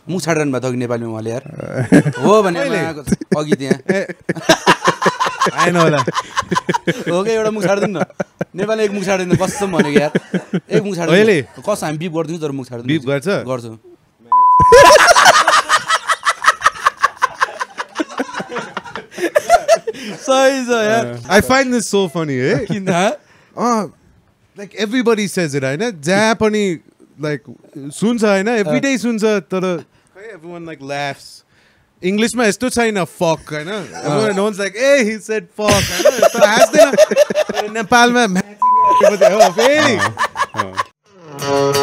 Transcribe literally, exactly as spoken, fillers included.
मुख छाडिरहनु भएको थियो नेपालीमा उहाँले यार हो भने अघि त्यहाँ आएन होला हो कि एउटा मुख छाडिदिनु न नेपाली एक मुख छाडिदिनु कसम भनेको यार एक मुख छाडिदिनु कस हामी बिप गर्दिन्छौँ तर मुख छाडिदिनु बिप गर्छ गर्छु सही छ यार I find this so funny eh kinda like everybody says it हैन जहाँ पनि like सुन्छ हैन every day सुन्छ तर everyone like laughs English ma esto chaina fuck हैन everyone no one's like hey he said fuck हैन त हाँस्दैन नेपाल मा हो फेरि